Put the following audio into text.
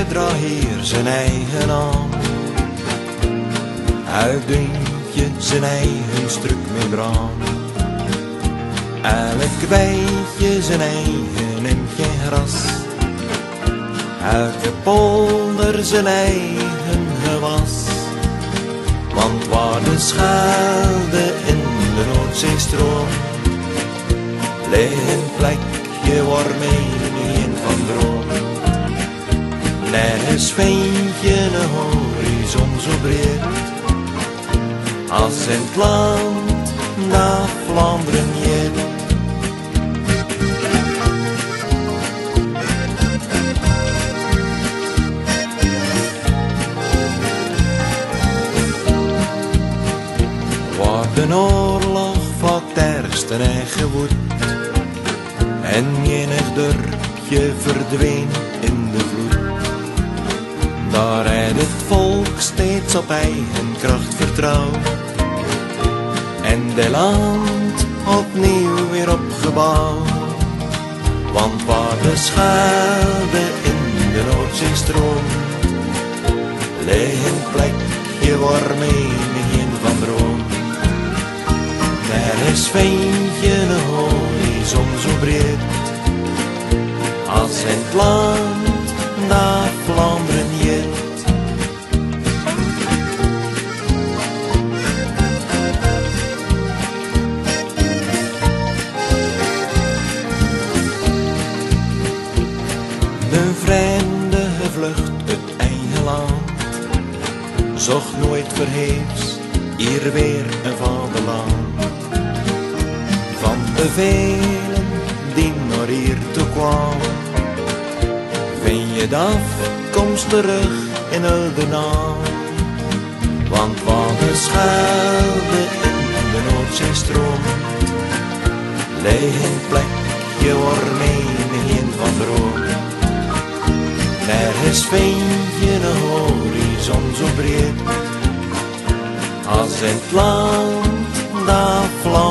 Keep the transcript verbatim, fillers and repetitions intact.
draagt hier zijn eigen naam. Elk deuntje zijn eigen stuk membraan. Elk bijtje zijn eigen imtje gras. Elke polder zijn eigen gewas. Want waar de Schelde in de Noordzee stroomt, ligt een plekje waar menigeen van droomt. Nergens vind je een horizon zo breed als in het land dat Vlaanderen heet. Waar de oorlog van het ergste en gewoed en menig dorpje verdween in de vloed. Daar heeft het volk steeds op eigen kracht vertrouwd en de land opnieuw weer opgebouwd. Want waar de Schelde in de Noordzee stroomt, ligt een plekje waar menigeen van droomt. Nergens vind je een horizon zo breed als in het land dat Vlaanderen heet. De vreemde gevlucht uit eigen land zocht nooit vergeefs hier weer een vaderland. Van de velen die naar hier toe kwamen, vind je de afkomst terug in de naam. Want waar de Schelde in de Noordzee stroomt, ligt een plekje waar menigeen van droomt. Nergens vind je een horizon zo breed als in het land dat Vlaanderen